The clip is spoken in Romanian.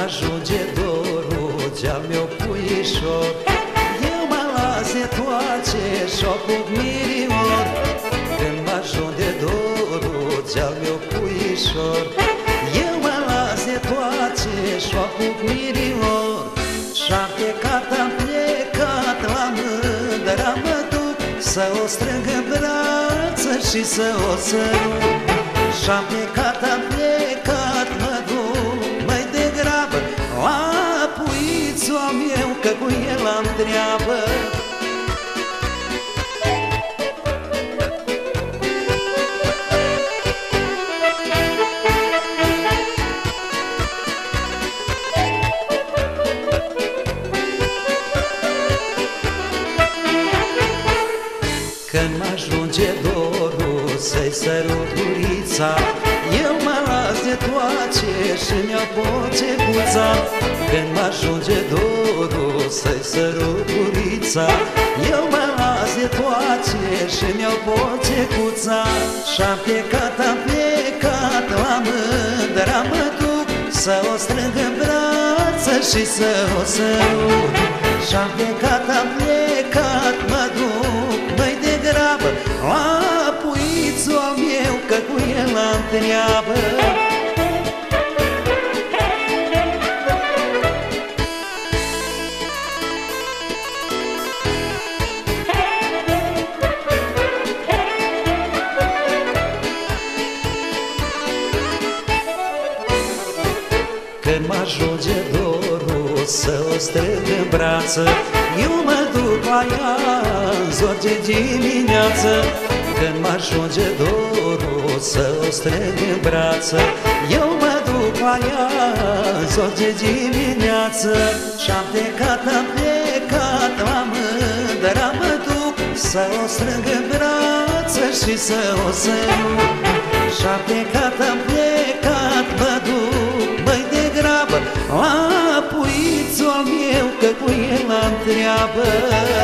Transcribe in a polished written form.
ajunge dorul de-al meu puișor, eu mă las de toace și-o pup mirior. Când mă ajunge dorul de-al meu puișor, eu mă las de toace și-o pup mirior. Și-am plecat, am plecat, la mândra mă duc, să o strâng în brață și să o sărut. Și-am plecat, am plecat, mă duc mai degrabă la puițul meu, că cu el am treabă. Când mă ajunge dorul să-i sărut gurița, eu mă las de toace și mi-au pocecuța. Când mă ajunge dorul să-i sărut gurița, eu mă las de toace și mi-au pocecuța. Și-am plecat, am plecat, la mândra mă duc, să o strâng în brață și să o sărut. Și-am plecat, am plecat, mă duc mai degrabă la puițul meu, că cu el am treabă. Când mă ajunge dorul să o strâng în brață, eu mă duc la ea în zor de dimineață. Când mă ajunge dorul să o strâng în brață, eu mă duc la ea în zor de dimineață. Și-am plecat, am plecat, la mândra mă duc, să o strâng în brață și să o sărut. Și-am plecat, am plecat, mă duc mai degrabă la puițul meu, că cu el am treabă.